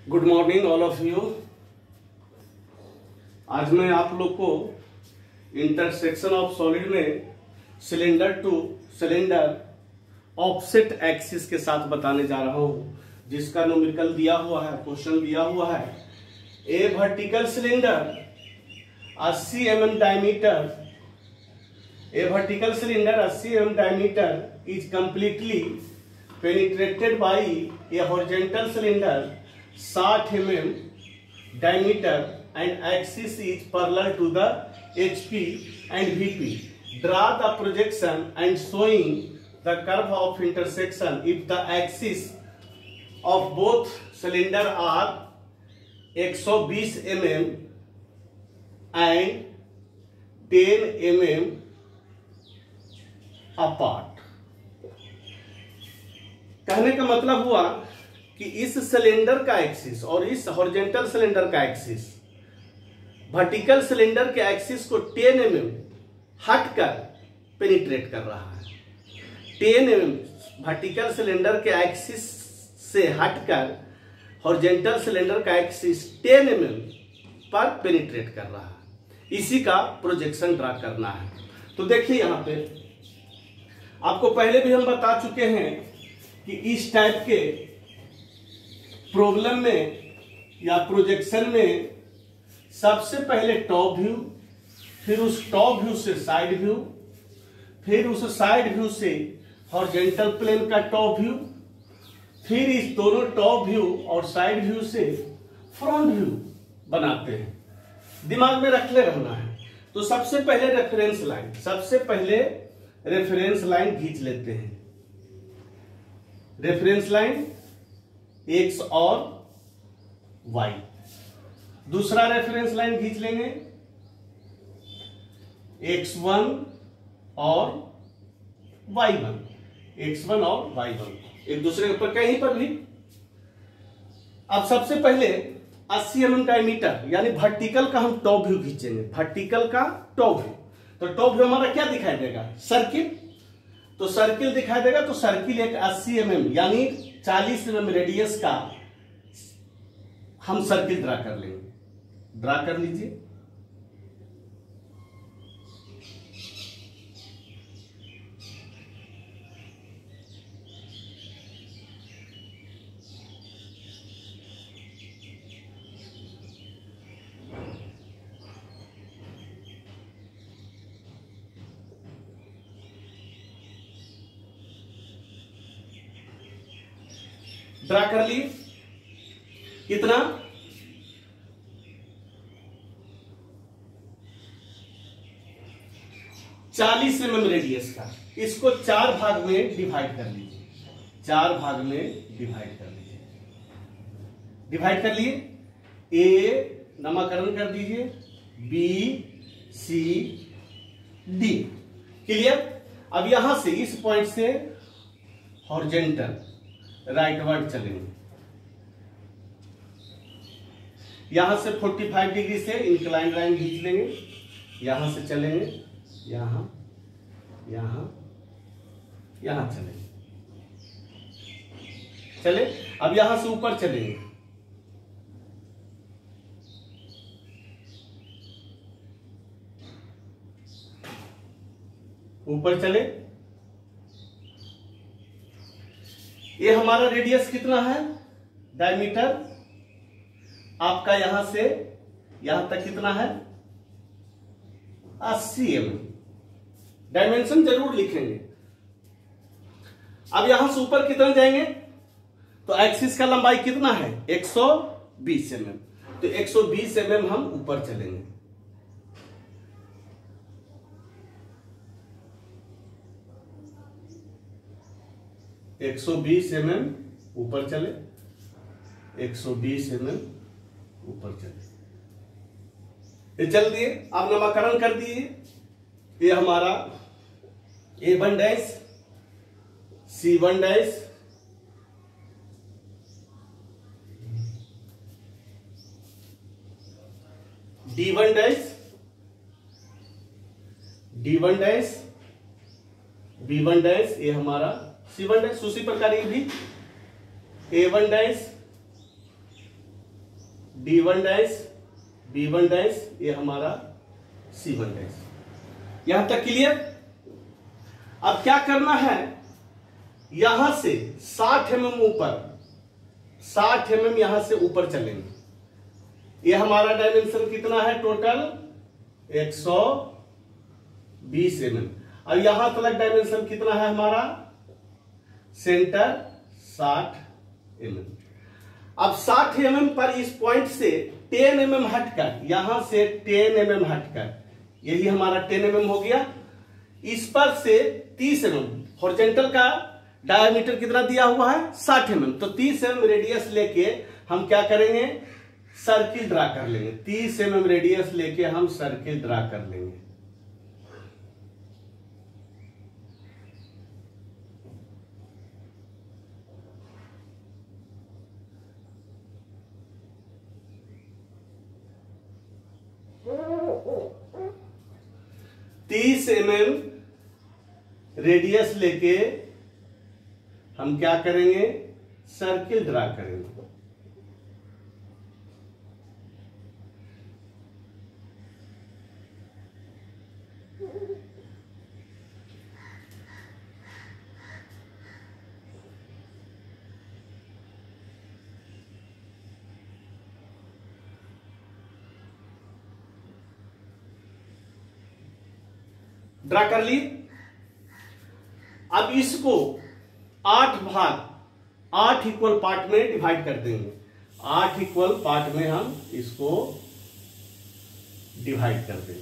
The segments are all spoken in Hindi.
Good morning all of you. आज मैं आप लोग को इंटरसेक्शन ऑफ सॉलिड में cylinder to cylinder offset axis के साथ बताने जा रहा हूं, जिसका न्यूमेरिकल दिया हुआ है, क्वेश्चन दिया हुआ है। A vertical cylinder 80 mm diameter, a vertical cylinder 80 mm diameter is completely penetrated by a horizontal cylinder 60 mm diameter and axis is parallel to the HP and VP. Draw the projection and showing the curve of intersection if the axis of both cylinder are 120 mm and 10 mm apart. कहने का मतलब हुआ कि इस सिलेंडर का एक्सिस और इस हॉरिजॉन्टल सिलेंडर का एक्सिस वर्टिकल सिलेंडर के एक्सिस को 10 mm हटकर पेनिट्रेट कर रहा है। 10 mm वर्टिकल सिलेंडर के एक्सिस से हटकर हॉरिजॉन्टल सिलेंडर का एक्सिस 10 mm पर पेनिट्रेट कर रहा है। इसी का प्रोजेक्शन ड्रा करना है। तो देखिए यहां पे आपको पहले भी हम बता चुके हैं कि इस टाइप के प्रॉब्लम में या प्रोजेक्शन में सबसे पहले टॉप व्यू, फिर उस टॉप व्यू से साइड व्यू, फिर उस साइड व्यू से हॉरिजॉन्टल प्लेन का टॉप व्यू, फिर इस दोनों टॉप व्यू और साइड व्यू से फ्रंट व्यू बनाते हैं। दिमाग में रखले रहना है। तो सबसे पहले रेफरेंस लाइन खींच लेते हैं। रेफरेंस लाइन एक्स और वाई। दूसरा रेफरेंस लाइन खींच लेंगे x1 और y1, x1 और y1 एक दूसरे के ऊपर कहीं पर भी। अब सबसे पहले 80 mm डायमीटर यानी वर्टिकल का हम टॉप व्यू खींचेंगे। वर्टिकल का टॉप व्यू, तो टॉप व्यू हमारा क्या दिखाई देगा? सर्किल। तो सर्किल दिखाई देगा। तो सर्किल एक 80 mm यानी 40 mm रेडियस का हम सर्किल ड्रा कर लेंगे। ड्रा कर लीजिए। ड्रा कर लिए। कितना? 40 mm रेडियस का। इसको 4 भाग में डिवाइड कर लीजिए। 4 भाग में डिवाइड कर लीजिए। डिवाइड कर लिए। ए नामकरण कर दीजिए, बी सी डी। क्लियर? अब यहां से इस पॉइंट से हॉरिजॉन्टल राइटवर्ड चलेंगे। यहां से 45 डिग्री से इंक्लाइन लाइन खींच लेंगे। यहां से चलेंगे, यहां यहां यहां चलेंगे। चले। अब यहां से ऊपर चलेंगे। ऊपर चले। ये हमारा रेडियस कितना है? डायमीटर आपका यहां से यहां तक कितना है? 80 mm। डायमेंशन जरूर लिखेंगे। अब यहां से ऊपर कितना जाएंगे? तो एक्सिस का लंबाई कितना है? 120 mm। तो 120 mm हम ऊपर चलेंगे। एक 120 mm ऊपर चले। 120 mm ऊपर चले। ये चल दिए। अब नामकरण कर दिए। ये हमारा A1 dash, C1 dash, D1 dash, D1 dash, B1 dash, ये हमारा C1 डैश। उसी प्रकार ये भी A1 dash, D1 dash, B1 dash, ये हमारा C1 डैश। यहां तक क्लियर। अब क्या करना है, यहां से 60 mm ऊपर, 60 mm यहां से ऊपर चलेंगे। ये हमारा डायमेंशन कितना है टोटल 120 mm। और यहां तक डायमेंशन कितना है हमारा, सेंटर 60 mm। अब 60 mm पर इस पॉइंट से 10 mm हटकर, यहां से 10 mm हटकर, यही हमारा 10 mm हो गया। इस पर से 30 mm, हॉरिजॉन्टल का डायमीटर कितना दिया हुआ है 60 mm, तो 30 mm रेडियस लेके हम क्या करेंगे, सर्किल ड्रा कर लेंगे। 30 mm रेडियस लेके हम सर्किल ड्रा कर लेंगे। तीस mm रेडियस लेके हम क्या करेंगे, सर्किल ड्रा करेंगे। ड्रा कर ली। अब इसको 8 भाग, 8 इक्वल पार्ट में डिवाइड कर देंगे। 8 इक्वल पार्ट में हम इसको डिवाइड कर देंगे।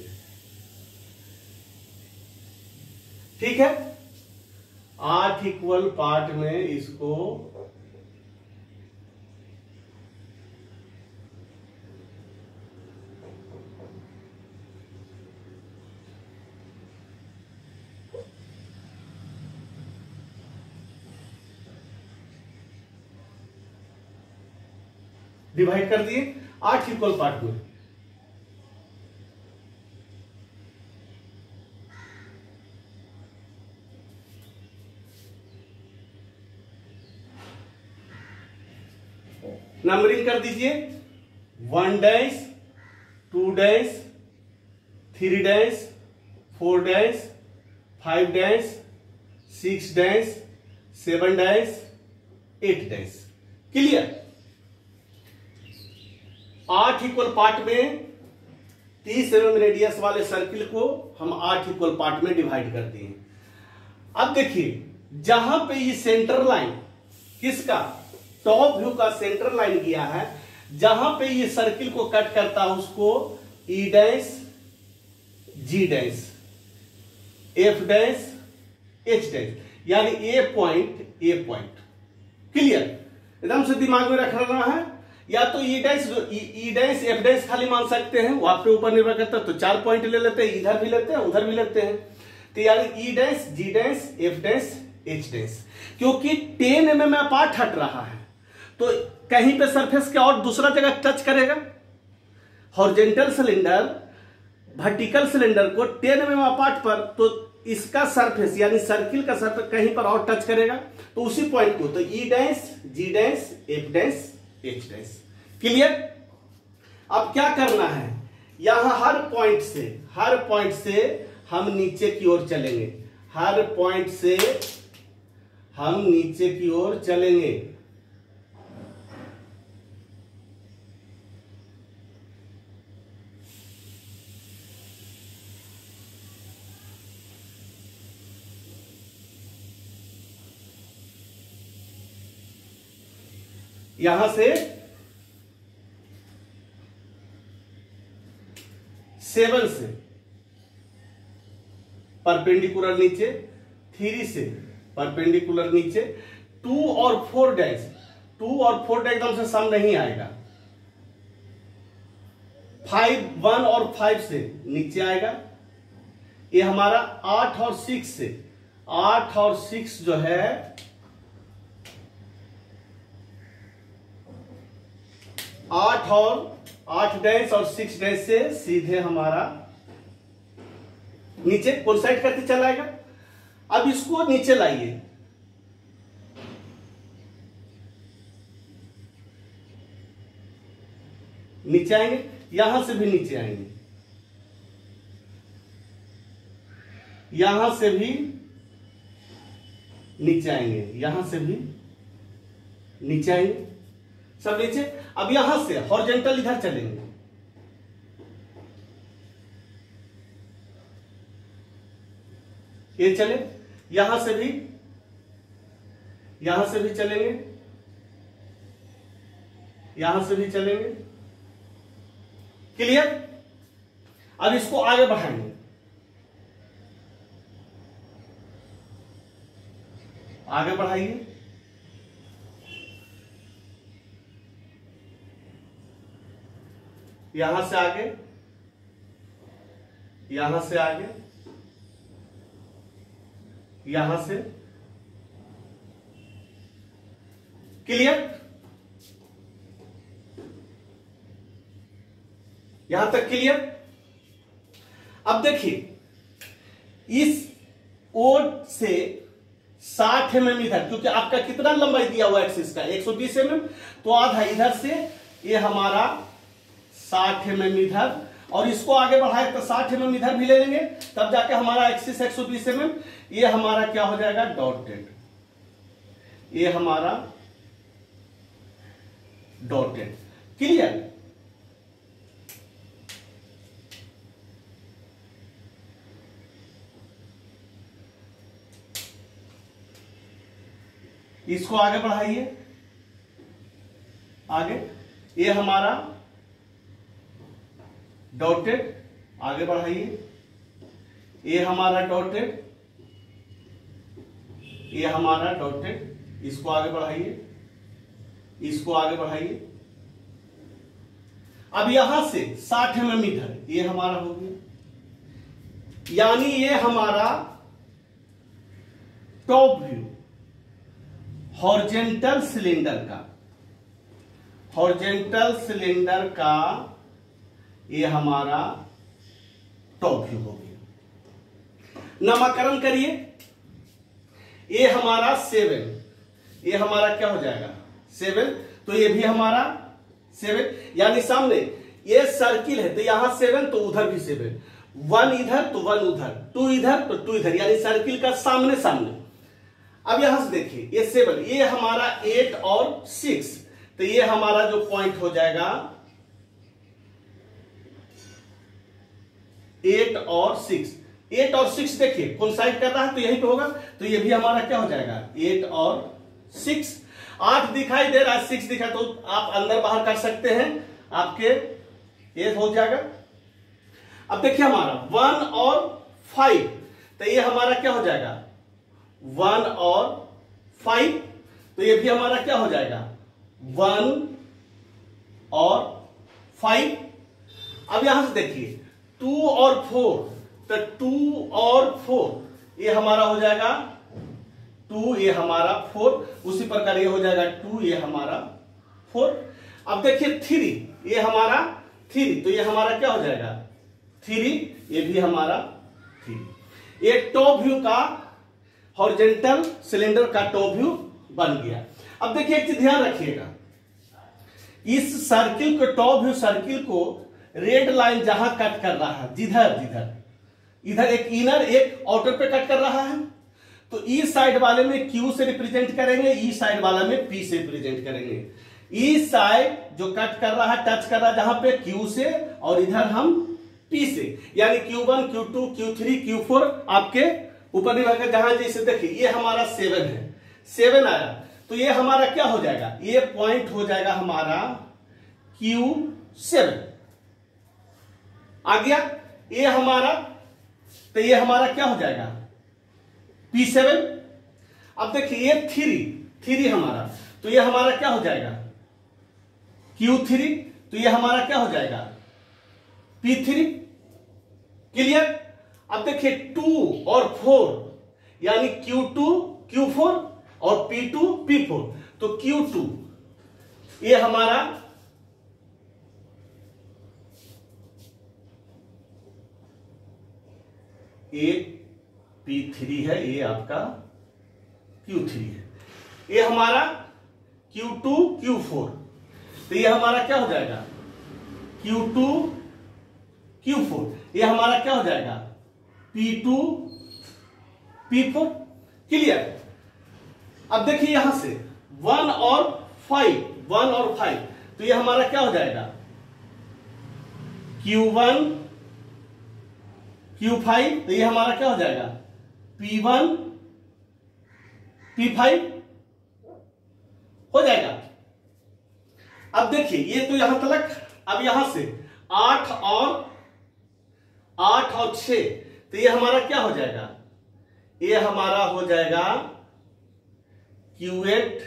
ठीक है, 8 इक्वल पार्ट में इसको डिवाइड कर दिए 8 इक्वल पार्ट में। नंबरिंग कर दीजिए, 1 dash, 2 dash, 3 dash, 4 dash, 5 dash, 6 dash, 7 dash, 8 dash. Clear. 8 equal part में 30 mm रेडियस वाले सर्किल को हम 8 इक्वल पार्ट में डिवाइड करते हैं। अब देखिए, जहां पे ये सेंटर लाइन किसका, टॉप व्यू का सेंटर लाइन गया है, जहां पे ये सर्किल को कट करता है उसको E dash, G dash, F dash, H dash, यानी A point, A point. Clear, एकदम से दिमाग में रखना है। या तो ई डैश एफ डैश खाली मान सकते हैं, वो आपके ऊपर निर्भर करता है। तो 4 पॉइंट ले लेते हैं, इधर भी लेते हैं उधर भी लेते हैं। तो यानी E dash, G dash, F dash, H dash. क्योंकि 10 mm अपार्ट हट रहा है तो कहीं पे सरफेस के और दूसरा जगह टच करेगा। हॉरिजॉन्टल सिलेंडर वर्टिकल सिलेंडर को 10 mm अपार्ट पर, तो इसका सरफेस यानी सर्किल का सरफेस कहीं पर और टच करेगा, तो उसी पॉइंट को, तो E dash, G dash, F dash, H dash. Clear. अब क्या करना है, यहां हर पॉइंट से हम नीचे की ओर चलेंगे। हर पॉइंट से हम नीचे की ओर चलेंगे। यहां से 7 से परपेंडिकुलर नीचे, 3 से परपेंडिकुलर नीचे, 2 और 4 डैश, 2 और 4 डैश एकदम से सम नहीं आएगा। 1 और 5 से नीचे आएगा। ये हमारा 8 और 6 से, 8 और 6 जो है 8 डैश और 6 डैश से सीधे हमारा नीचे कोइंसाइड करके चला आएगा। अब इसको नीचे लाइए, नीचे आएंगे, यहां से भी नीचे आएंगे, यहां से भी नीचे आएंगे, यहां से भी नीचे आएंगे, सब नीचे। अब यहां से हॉरिजॉन्टल इधर चलेंगे, ये चले, यहां से भी चलेंगे, यहां से भी चलेंगे। क्लियर? अब इसको आगे बढ़ाएंगे, आगे बढ़ाइए, यहां से आगे, यहां से आगे, यहां से। क्लियर? यहां तक क्लियर? अब देखिए, इस ओर से 60 mm इधर, क्योंकि आपका कितना लंबाई दिया हुआ एक्सिस का 120 mm, तो आधा इधर से ये हमारा 60 mm इधर, और इसको आगे बढ़ाए तो 60 mm इधर भी ले लेंगे, तब जाके हमारा एक्सिस 120 mm, ये हमारा क्या हो जाएगा, डॉटेड, ये हमारा डॉटेड। क्लियर? इसको आगे बढ़ाइए, आगे, ये हमारा डॉटेड, आगे बढ़ाइए, ये हमारा डॉटेड, ये हमारा डॉटेड, इसको आगे बढ़ाइए, इसको आगे बढ़ाइए। अब यहां से 60 mm इधर, ये हमारा हो गया, यानी ये हमारा टॉप व्यू हॉरिजॉन्टल सिलेंडर का, हॉरिजॉन्टल सिलेंडर का ये हमारा टॉप व्यू हो गया। नामकरण करिए, ये हमारा 7, ये हमारा क्या हो जाएगा 7, तो ये भी हमारा 7, यानी सामने ये सर्किल है तो यहां 7 तो उधर भी 7, 1 इधर तो 1 उधर, 2 इधर तो 2 इधर, यानी सर्किल का सामने सामने। अब यहां से देखिए, ये 7, ये हमारा 8 और 6, तो ये हमारा जो पॉइंट हो जाएगा 8 और 6, 8 और 6 देखिए कोइंसाइड कर रहा है तो यही पे होगा, तो ये भी हमारा क्या हो जाएगा 8 और 6। 8 दिखाई दे रहा है, 6 दिखा, तो आप अंदर बाहर कर सकते हैं, आपके ये हो जाएगा। अब देखिए हमारा 1 और 5, तो ये हमारा क्या हो जाएगा 1 और 5, तो ये भी हमारा क्या हो जाएगा 1 और 5। अब यहां से देखिए 2 और 4, तो 2 और 4 ये हमारा हो जाएगा 2, ये हमारा 4, उसी प्रकार ये हो जाएगा 2, ये हमारा 4। अब देखिए 3, ये हमारा 3, तो ये हमारा क्या हो जाएगा 3, ये भी हमारा 3। ये टॉप व्यू का हॉरिजॉन्टल सिलेंडर का टॉप व्यू बन गया। अब देखिए एक चीज ध्यान रखिएगा, इस सर्किल को, टॉप व्यू सर्किल को रेड लाइन जहां कट कर रहा है, जिधर जिधर, इधर एक इनर एक आउटर पे कट कर रहा है, तो ई साइड वाले में Q से रिप्रेजेंट करेंगे, ई साइड वाला में P से रिप्रेजेंट करेंगे। ई साइड जो कट कर रहा है, टच कर रहा है जहां पे Q से, और इधर हम P से, यानी Q1 Q2 Q3 Q4 आपके ऊपर निर्भर कर, जहां जैसे देखिए ये हमारा 7 है, 7 आया, तो ये हमारा क्या हो जाएगा, ये पॉइंट हो जाएगा हमारा Q7 आ गया, ये हमारा, तो ये हमारा क्या हो जाएगा P7। अब देखिए ये 3 हमारा, तो ये हमारा क्या हो जाएगा Q3, तो ये हमारा क्या हो जाएगा P3। क्लियर? अब देखिए 2 और 4, यानी Q2 Q4 और P2 P4, तो Q2 ये हमारा ये P3 है, ये आपका Q3 है, ये हमारा Q2 Q4, तो ये हमारा क्या हो जाएगा Q2 Q4, ये हमारा क्या हो जाएगा P2 P4। क्लियर। अब देखिए यहां से 1 और 5, तो ये हमारा क्या हो जाएगा Q1 Q5, तो ये हमारा क्या हो जाएगा P1 P5 हो जाएगा। अब देखिए ये तो यहां तक। अब यहां से 8 और 6, तो ये हमारा क्या हो जाएगा, ये हमारा हो जाएगा Q8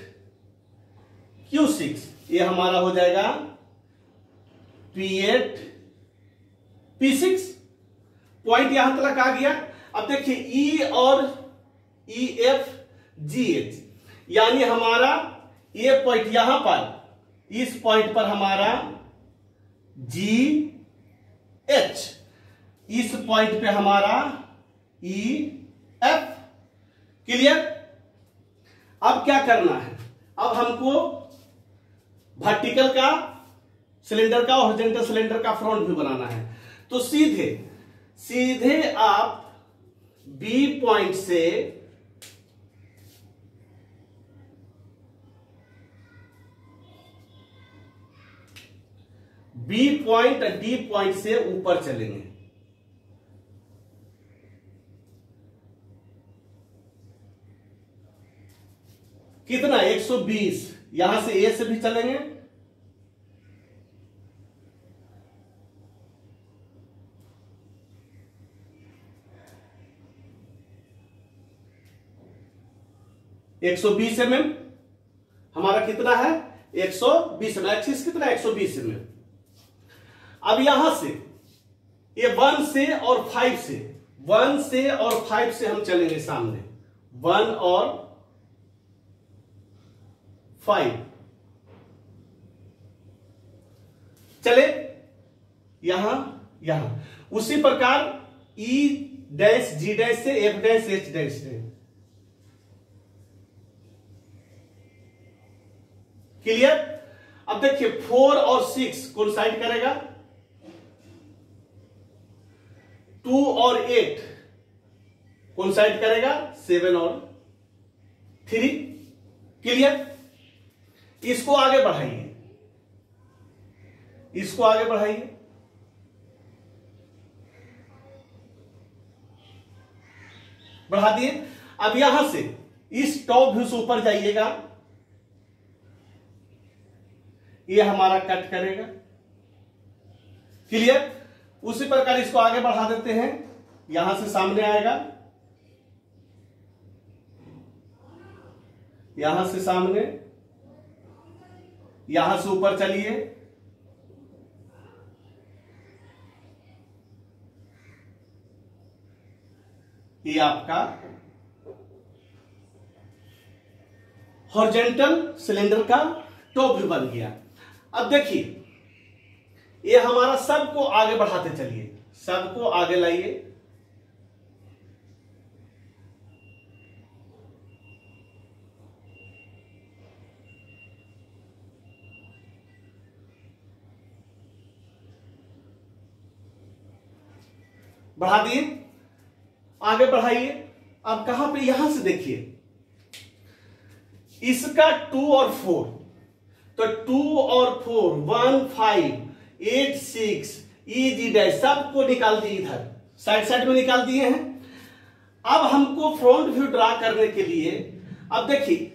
Q6, ये हमारा हो जाएगा P8 P6। पॉइंट यहां तक आ गया। अब देखिए E और EF GH, यानी हमारा ये पॉइंट यहां पर, इस पॉइंट पर हमारा GH, इस पॉइंट पे हमारा EF। क्लियर। अब क्या करना है, अब हमको वर्टिकल का सिलेंडर का और हॉरिजॉन्टल सिलेंडर का फ्रंट भी बनाना है। तो सीधे आप B पॉइंट से B पॉइंट D पॉइंट से ऊपर चलेंगे। कितना 120, यहां से A से भी चलेंगे, mm हमारा कितना है 120 mm, एक्सिस कितना 120 mm। अब यहां से ये 1 से और 5 से हम चलेंगे सामने, 1 और 5 चले यहां। उसी प्रकार E डैश G डैश से F डैश H डैश से। क्लियर। अब देखिए 4 और 6 कोइंसाइड करेगा, 2 और 8 कोइंसाइड करेगा, 7 और 3। क्लियर। इसको आगे बढ़ाइए, बढ़ा दिए। अब यहां से इस टॉप व्यू से ऊपर जाइएगा, ये हमारा कट करेगा। क्लियर। उसी प्रकार इसको आगे बढ़ा देते हैं, यहां से सामने आएगा, यहां से सामने, यहां से ऊपर चलिए, ये आपका हॉरिजॉन्टल सिलेंडर का टॉप व्यू बन गया। अब देखिए ये हमारा सबको आगे बढ़ाते चलिए, सबको आगे लाइए, बढ़ा दिए, आगे बढ़ाइए। अब कहां पे, यहां से देखिए इसका 2 और 4, तो 2 और 4 1 5 8 6 EG डैश सबको निकाल दिए, इधर साइड में निकाल दिए हैं। अब हमको फ्रंट व्यू ड्रा करने के लिए, अब देखिए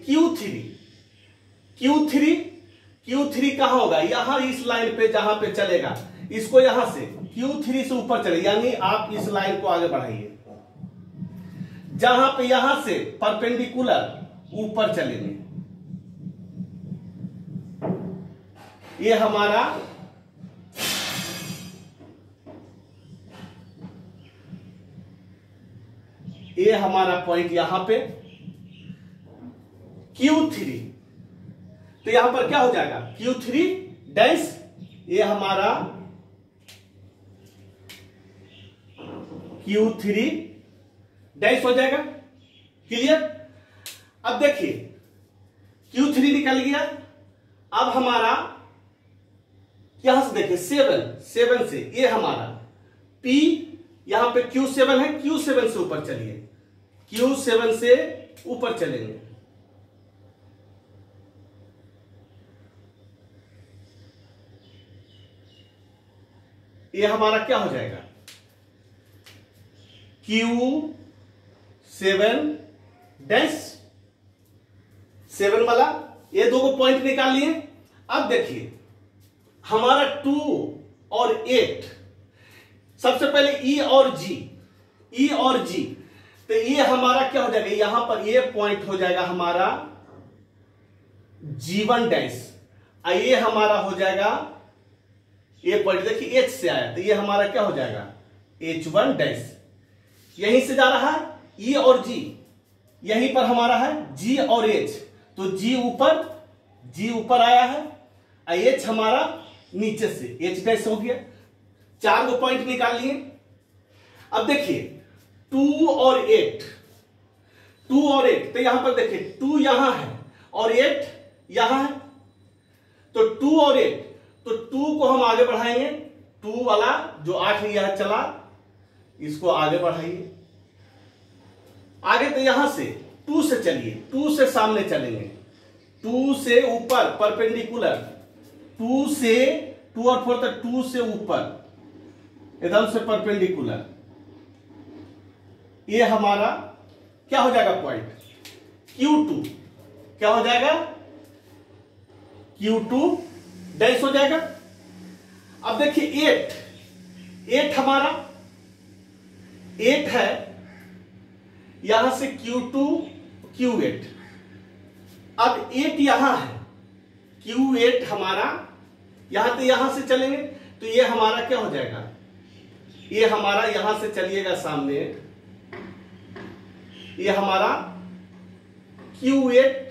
Q3 कहां होगा, यहां इस लाइन पे जहां पे चलेगा, इसको यहां से Q3 से ऊपर चले, यानी आप इस लाइन को आगे बढ़ाइए, जहां पे यहां से परपेंडिकुलर ऊपर चलेंगे, ये हमारा पॉइंट यहां पे Q3, तो यहां पर क्या हो जाएगा Q3 डैश, ये हमारा Q3 डैश हो जाएगा। क्लियर। अब देखिए Q3 निकल गया। अब हमारा यहां से देखिए 7 से ये हमारा P, यहां पे Q7 है, Q7 से ऊपर चलिए, Q7 से ऊपर चलेंगे, ये हमारा क्या हो जाएगा Q7 डैश 7 वाला, ये दो को पॉइंट निकाल लिए। अब देखिए हमारा 2 और 8, सबसे पहले E और G, तो ये हमारा क्या हो जाएगा, यहां पर ये पॉइंट हो जाएगा हमारा G1 डैश, ये हमारा हो जाएगा, ये पॉइंट देखिए H से आया, तो ये हमारा क्या हो जाएगा H1 डैश, यहीं से जा रहा है E और G, यहीं पर हमारा है G और H, तो G ऊपर आया है, H हमारा नीचे से H डैश हो गया, 4 को पॉइंट निकाल लिए। अब देखिए 2 और 8, तो यहां पर देखिए 2 यहां है और 8 यहां है, तो 2 और 8, तो 2 को हम आगे बढ़ाएंगे, 2 वाला जो 8 यह चला, इसको आगे बढ़ाइए, आगे तो यहां से 2 से चलिए, 2 से सामने चलेंगे, 2 से ऊपर परपेंडिकुलर, 2 से 2 और 4 तक, 2 से ऊपर एकदम से परपेंडिकुलर, ये हमारा क्या हो जाएगा पॉइंट Q2, क्या हो जाएगा Q2 डैश हो जाएगा। अब देखिए 8 हमारा 8 है, यहां से Q2 Q8, अब 8 यहां है, Q8 हमारा यहां, तो यहां से चलेंगे, तो ये हमारा क्या हो जाएगा, ये हमारा यहां से चलिएगा सामने, ये हमारा Q8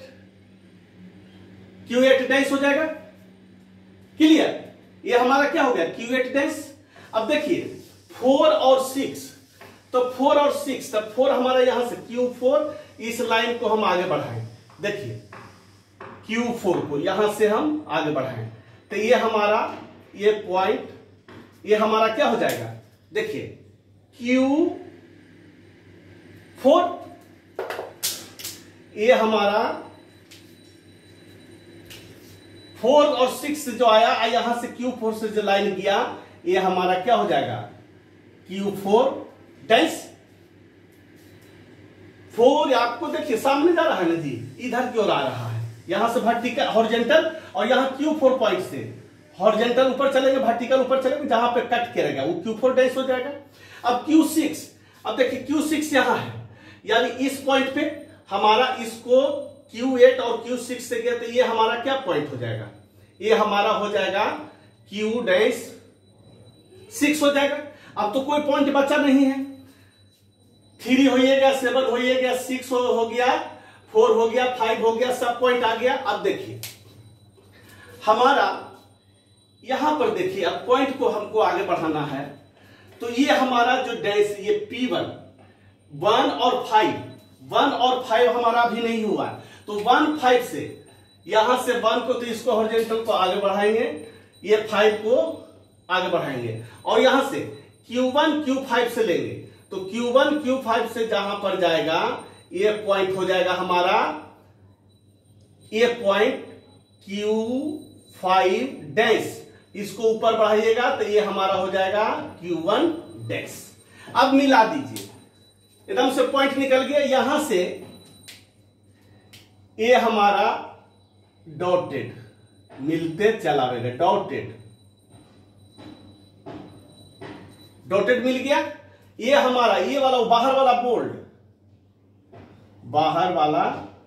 डैश हो जाएगा, क्लियर, ये हमारा क्या हो गया Q8 डैश। अब देखिए 4 और 6, तो 4 और 6, तब 4 हमारा यहां से Q4, इस लाइन को हम आगे बढ़ाएं, देखिए Q4 को यहां से हम आगे बढ़ाएं, तो ये हमारा ये पॉइंट, ये हमारा क्या हो जाएगा, देखिए Q4, ये हमारा 4 और 6 जो आया, यहां से Q4 से जो लाइन गया, ये हमारा क्या हो जाएगा Q4 डैश। 4 आपको देखिए सामने जा रहा है ना जी, इधर की ओर आ रहा है, यहां से वर्टिकल हॉरिजॉन्टल, और यहां Q4 पॉइंट से हॉरिजॉन्टल ऊपर चलेंगे, वर्टिकल ऊपर चलेंगे, जहां पे कट करेगा वो Q4 डैश हो जाएगा। अब Q6, अब देखिए Q6 यहां है, यानी इस पॉइंट पे हमारा इसको Q8 और Q6 से गया, तो ये हमारा क्या पॉइंट हो जाएगा, ये हमारा हो जाएगा Q डैश 6 हो जाएगा। अब तो कोई पॉइंट बचा नहीं है, 3 हो गया, 7 हो गया, 6 हो गया, 4 हो गया, 5 हो गया, सब पॉइंट आ गया। अब देखिए हमारा यहां पर देखिए, अब पॉइंट को हमको आगे बढ़ाना है, तो ये हमारा जो डैश, ये P1, 1 और 5 हमारा अभी नहीं हुआ, तो 1 5 से यहां से 1 को, तो इसको हॉरिजॉन्टल को आगे बढ़ाएंगे, ये 5 को आगे बढ़ाएंगे, और यहां से Q1 Q5 से लेंगे, तो Q1 Q5 से जहां पर जाएगा, ये पॉइंट हो जाएगा हमारा, ये पॉइंट Q5 डैश, इसको ऊपर बढ़ाइएगा, तो ये हमारा हो जाएगा Q1 डैश। अब मिला दीजिए, एकदम से पॉइंट निकल गया, यहां से ये हमारा डॉटेड मिलते चला गया, डॉटेड मिल गया, ये हमारा ये वाला बाहर वाला बोल्ड, बाहर वाला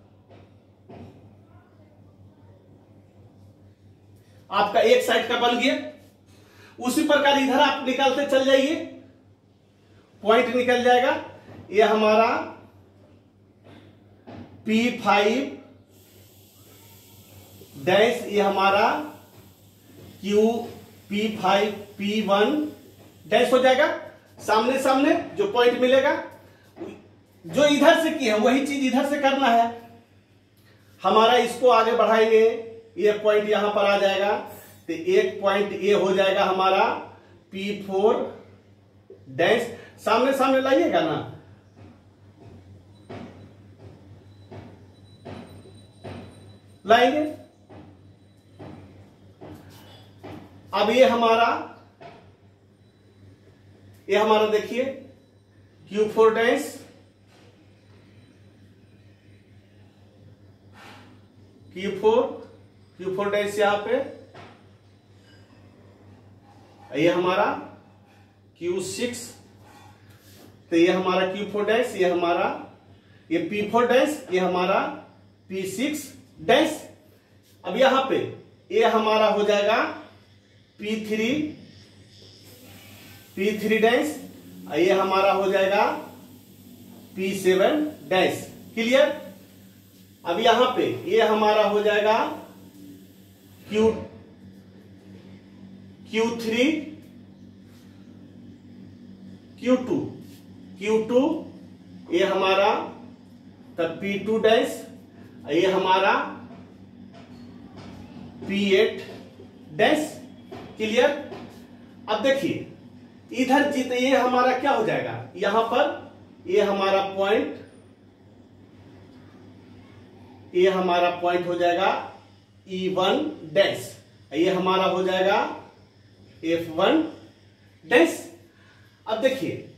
आपका एक साइड का बन गया। उसी प्रकार इधर आप निकालते चल जाइए, पॉइंट निकल जाएगा, ये हमारा P5 डैश, ये हमारा P5 P1 डैश हो जाएगा। सामने सामने जो पॉइंट मिलेगा, जो इधर से किया है वही चीज इधर से करना है हमारा, इसको आगे बढ़ाएंगे, ये पॉइंट यहां पर आ जाएगा तो एक पॉइंट ए हो जाएगा हमारा P4 डैश। सामने सामने लाइएगा ना, लाएंगे। अब ये हमारा देखिए Q4 डैश, Q4 डैश यहां पे, ये हमारा Q6, तो ये हमारा Q4 डैश, ये हमारा ये P4 डैश, ये हमारा P6 डैश। अब यहां पे ये हमारा हो जाएगा P3 डैश, ये हमारा हो जाएगा P7 डैश। क्लियर। अब यहां पे ये हमारा हो जाएगा Q3 Q2 ये हमारा तब P2 डैश, ये हमारा P8 डैश। क्लियर। अब देखिए इधर जीते, ये हमारा क्या हो जाएगा, यहां पर ये हमारा पॉइंट हो जाएगा E1 डैश, ये हमारा हो जाएगा F1 डैश। अब देखिए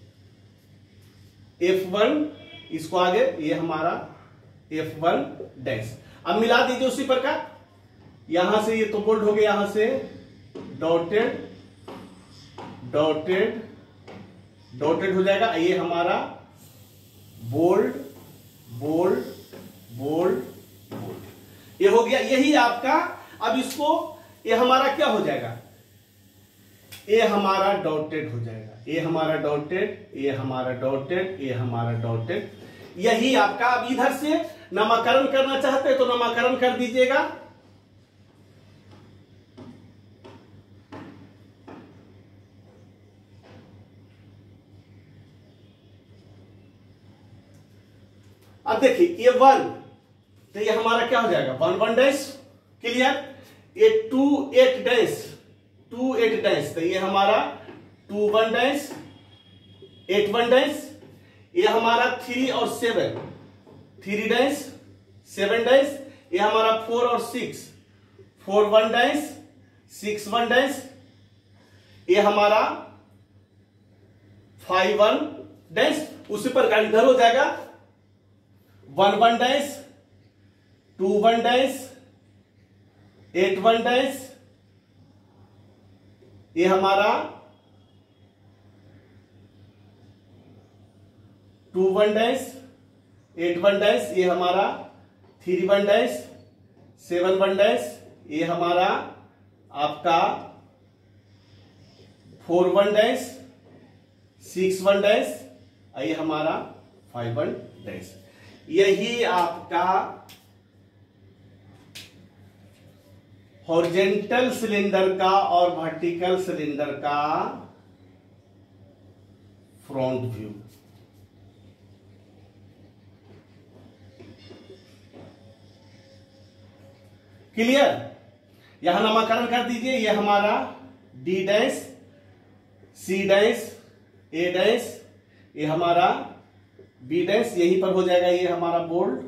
F1, इसको आगे ये हमारा F1 डैश। अब मिला दीजिए उसी प्रकार, यहां से ये तो बोल्ड हो गया, यहां से डॉटेड हो जाएगा, ये हमारा बोल्ड ये हो गया। यही आपका, अब इसको ये हमारा क्या हो जाएगा, ये हमारा डॉटेड हो जाएगा, ये हमारा डॉटेड, यही आपका। अब इधर से नामकरण करना चाहते हैं तो नामकरण कर दीजिएगा। अब देखिए ये 1, तो ये हमारा क्या हो जाएगा 1 डैश। क्लियर। ये 2 8 डैश, तो ये हमारा 2 डैश, 8 डैश। ये हमारा 3 और 7, 3 डैश 7 डैश। ये हमारा 4 और 6, 4 डैश 6 डैश। ये हमारा 5 डैश। उसी प्रकार इधर हो जाएगा 1 डैश, 2 डैश, 8 डैश। ये हमारा 2 डैश, 8 डैश। ये हमारा 3 डैश, 7 डैश। ये हमारा आपका 4 डैश, 6 डैश। ये हमारा 5 डैश। यही आपका हॉरिजॉन्टल सिलेंडर का और वर्टिकल सिलेंडर का फ्रंट व्यू। क्लियर। यहां नामकरण कर दीजिए, ये हमारा D dash, C dash, A dash, ये हमारा B डैश, यहीं पर हो जाएगा ये हमारा बोल्ड,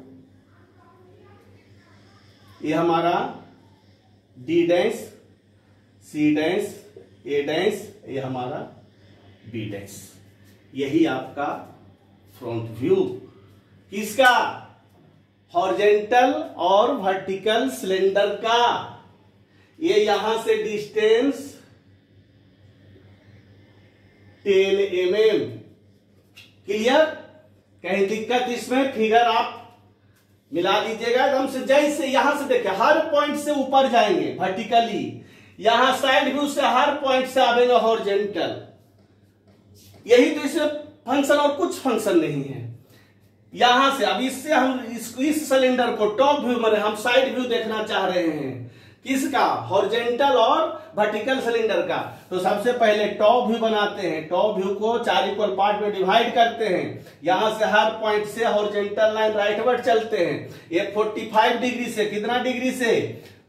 ये हमारा D dash, C dash, A dash, ये हमारा B डैश। यही आपका फ्रंट व्यू किसका, हॉरिजॉन्टल और वर्टिकल सिलेंडर का। ये यहां से डिस्टेंस 10 mm। क्लियर। कहीं दिक्कत इसमें, फिगर आप मिला लीजिएगा एकदम से। जैसे यहां से देखिए हर पॉइंट से ऊपर जाएंगे वर्टिकली, यहां साइड व्यू से हर पॉइंट से आवेगा हॉरिजॉन्टल। यही तो इसमें फंक्शन, और कुछ फंक्शन नहीं है। यहां से अब इससे हम इस सिलेंडर को टॉप व्यू में, हम साइड व्यू देखना चाह रहे हैं किसका, हॉरिजॉन्टल और वर्टिकल सिलेंडर का। तो सबसे पहले टॉप व्यू बनाते हैं। टॉप व्यू को 4 इक्वल पार्ट में डिवाइड करते हैं। यहां से हर पॉइंट से हॉरिजॉन्टल लाइन राइटवर्ड चलते हैं। ये 45 डिग्री से, कितना डिग्री से,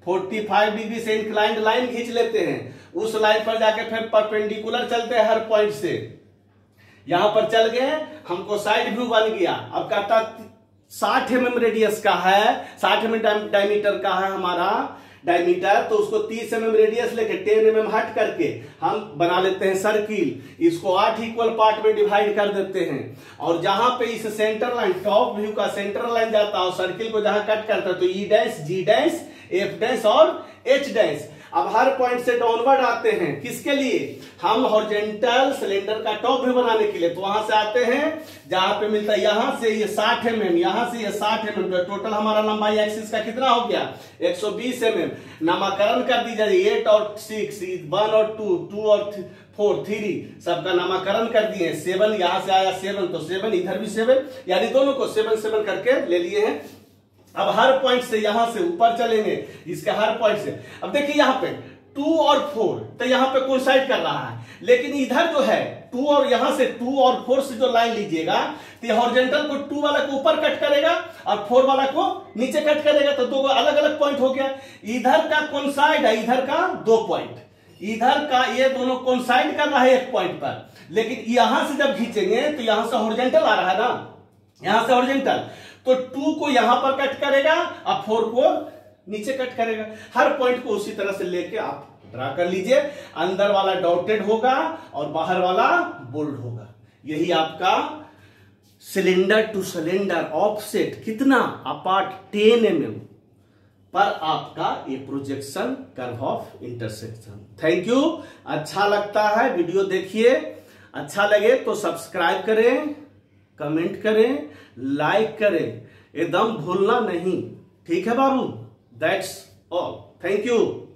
45 डिग्री से इंक्लाइंड लाइन खींच लेते हैं, उस लाइन पर जाके फिर परपेंडिकुलर चलते हैं हर पॉइंट से, यहां पर चल गए, हमको साइड व्यू बन गया। अब कहता 60 mm रेडियस का है, 60 mm डायमीटर का है हमारा डायमीटर, तो उसको 30 mm रेडियस लेके 10 mm हट करके हम बना लेते हैं सर्किल, इसको 8 इक्वल पार्ट में डिवाइड कर देते हैं, और जहां पे इस सेंटर लाइन, टॉप व्यू का सेंटर लाइन जाता है और सर्किल को जहां कट करता है, तो E dash, G dash, F dash और एच डैश। अब हर पॉइंट से डाउनवर्ड आते हैं, किसके लिए, हम हॉरिजॉन्टल सिलेंडर का टॉप व्यू बनाने के लिए, तो वहां से आते हैं जहां पे मिलता है, यहां से ये 60 mm, यहां से ये 60 mm, तो टोटल हमारा लंबाई एक्सिस का कितना हो गया 120 mm। नामकरण कर दीजिए 8 और 6, 1 और 2, 2 और 4, 3, सबका नामकरण कर दिए। 7 यहां से आया 7, तो 7 इधर भी 7, यानी दोनों को 7 7 करके ले लिए हैं। अब हर पॉइंट से यहां से ऊपर चलेंगे, इसके हर पॉइंट से, अब देखिए यहां पे 2 और 4 तो यहां पे कोइंसाइड कर रहा है, लेकिन इधर जो है 2 और यहां से 2 और 4 से जो लाइन लीजिएगा, तो हॉरिजॉन्टल को 2 वाला को ऊपर कट करेगा और 4 वाला को नीचे कट करेगा, तो दो अलग अलग पॉइंट हो गया। इधर का कोइंसाइड है, इधर का 2 पॉइंट, इधर का ये दोनों कोइंसाइड कर रहा है एक पॉइंट पर, लेकिन यहां से जब खींचेंगे तो यहां से हॉरिजॉन्टल आ रहा है ना, यहां से हॉरिजॉन्टल, तो 2 को यहां पर कट करेगा और 4 को नीचे कट करेगा। हर पॉइंट को उसी तरह से लेके आप ड्रा कर लीजिए, अंदर वाला डॉटेड होगा और बाहर वाला बोल्ड होगा। यही आपका सिलेंडर टू सिलेंडर ऑफसेट कितना अपार्ट 10 mm पर आपका ये projection curve of intersection. Thank you. अच्छा लगता है वीडियो देखिए, अच्छा लगे तो सब्सक्राइब करें, कमेंट करें, लाइक करें, एकदम भूलना नहीं, ठीक है बाबू। That's all, thank you.